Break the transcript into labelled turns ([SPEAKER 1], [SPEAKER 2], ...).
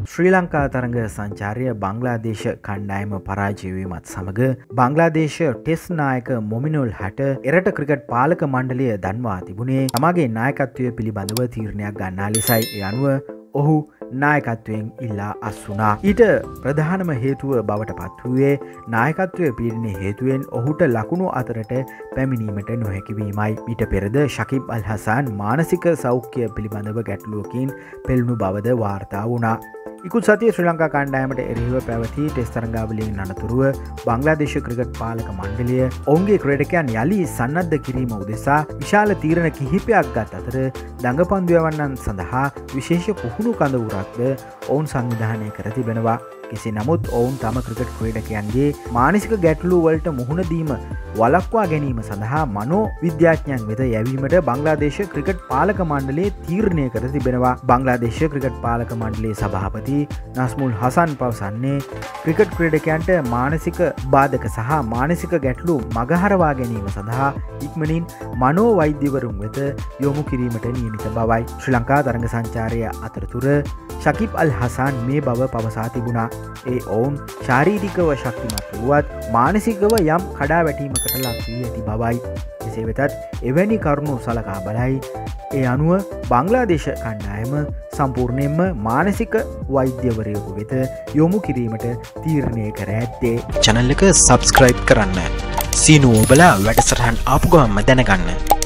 [SPEAKER 1] ශ්‍රී ලංකා තරඟ සංචාරය බංග්ලාදේශ කණ්ඩායම පරාජය වීමත් සමග බංග්ලාදේශ ටෙස්ට් නායක මොමිනුල් හට එරට ක්‍රිකට් පාලක මණ්ඩලය දන්වා තිබුණේ තමාගේ නායකත්වය පිළිබඳව තීරණයක් ගන්නා ලෙසයි. ඒ අනුව ඔහු නායකත්වයෙන් ඉල්ලා අස්වුණා. ඊට ප්‍රධානම හේතුව බවට පත් වූයේ නායකත්වය පීඩනය හේතුවෙන් ඔහුට ලකුණු අතරට පැමිණීමට නොහැකිවීමයි. ඊට පෙරද ශකිබ් අල් හසාන් මානසික සෞඛ්‍ය පිළිබඳව ගැටලුවකින් පෙළුණු බවද වාර්තා වුණා. ඉකුත් සතිය ශ්‍රී ලංකා කණ්ඩායමට එරෙහිව පැවති ටෙස්ට් තරඟාවලියෙන් අනතුරුව බංග්ලාදේශ ක්‍රිකට් පාලක මණ්ඩලය ඔවුන්ගේ ක්‍රීඩකයන් යලි සන්නද්ධ කිරීම උදෙසා විශාල තීරණ කිහිපයක් ගත් අතර දඟපන්දු යවන්නන් සඳහා විශේෂ පුහුණු කඳවුරක්ද ඔවුන් සංවිධානය කර තිබෙනවා. කෙසේ නමුත් ඔවුන් තම ක්‍රිකට් ක්‍රීඩකයන්ගේ මානසික ගැටලු වලට මුහුණ දීම වළක්වා ගැනීම සඳහා මනෝ විද්‍යාඥයන් වෙත යැවීමට බංග්ලාදේශ ක්‍රිකට් පාලක මණ්ඩලය තීරණය කර තිබෙනවා. බංග්ලාදේශ ක්‍රිකට් පාලක මණ්ඩලයේ සභාපති නස්මුල් හසන් පවසන්නේ ක්‍රිකට් ක්‍රීඩකයන්ට මානසික බාධක සහ මානසික ගැටලු මගහරවා ගැනීම සඳහා ඉක්මනින් මනෝ වෛද්‍යවරුන් වෙත යොමු කිරීමට නියමිත බවයි. ශ්‍රී ලංකා තරඟ සංචාරය අතරතුර ශකිබ් අල් හසාන් මේ බව පවසා තිබුණා. ඒ ඔවුන් ශාරීරිකව ශක්තිමත් වුවත් මානසිකව යම් කඩා වැටීමකට ලක් වී ඇති බවයි. එසේ වෙතත් එවැනි කරුණු සලකා බලයි ඒ අනුව බංග්ලාදේශ කණ්ඩායම සම්පූර්ණයෙන්ම මානසික වෛද්‍යවරයෙකු වෙත යොමු කිරීමට තීරණය කර ඇත්තේ.
[SPEAKER 2] channel එක subscribe කරන්න. සීනුව ඔබලා වැඩසටහන් ආපු ගමන්ම දැනගන්න.